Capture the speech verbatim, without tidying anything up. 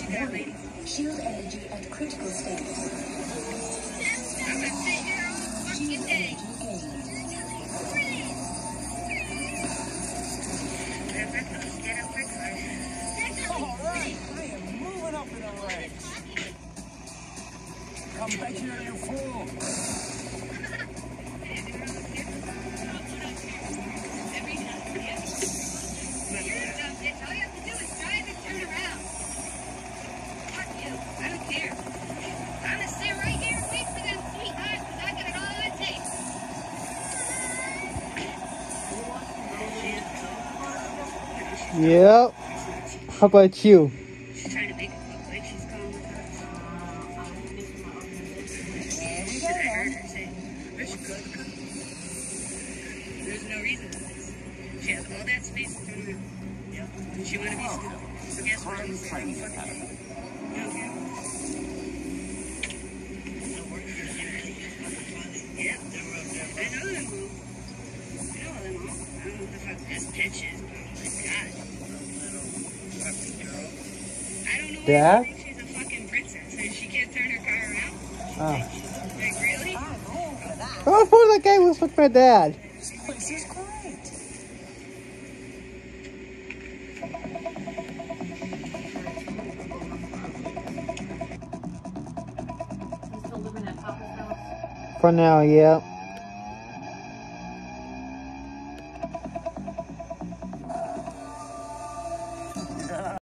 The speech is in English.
Warning. Shield energy at critical state. I'm gonna sit here all fucking day. Alright, I am moving up in the ranks. Come back here, you fool. All you have to do is drive and turn around. Fuck you. I don't care. I'm gonna sit right here and wait for them sweethearts because I got it all on tape. Yep. How about you? She's trying to make it look like she's calm with us. I heard her say, "Where's your cook?" There's no reason for this. She has all that space to turn around. And she want to be still. So guess what? I'm gonna say, "I'm fucking you." You don't care? Yep. I know them all. I know them all. I don't know what the fuck this bitch is, but oh my god. I don't know why Dad? she thinks she's a fucking princess and she can't turn her car around. Oh. Like, really? Oh, poor that guy looks like my dad. This place is great. For now, yeah.